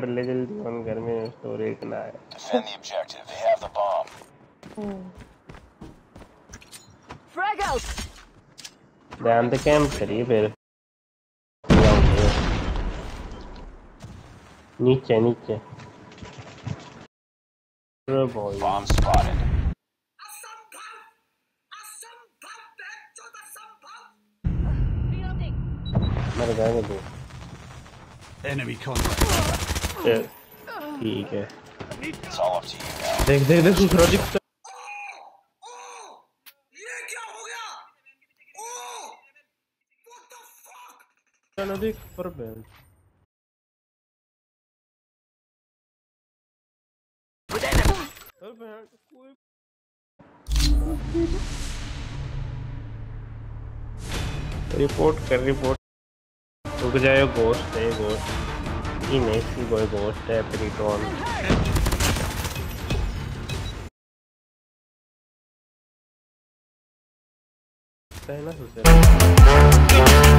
कर ले जल्दी ऑन घर में स्टोरेज ना है। Defend the objective. They have the bomb. Frag out. ध्यान से कैंप करिए फिर। नीचे नीचे। Bomb spotted. Reloading. मर गए दो। Enemy contact. ठीक है। It's all up to you now. देख देख देख दूसरा दिखता। ये क्या हो गया? What the fuck? चलो देख पर बैठ। रिपोर्ट कर रिपोर्ट। रुक जाए गोश्त है गोश्त। ये नहीं सी कोई गोश्त है प्रीटॉन। पहला सुसे।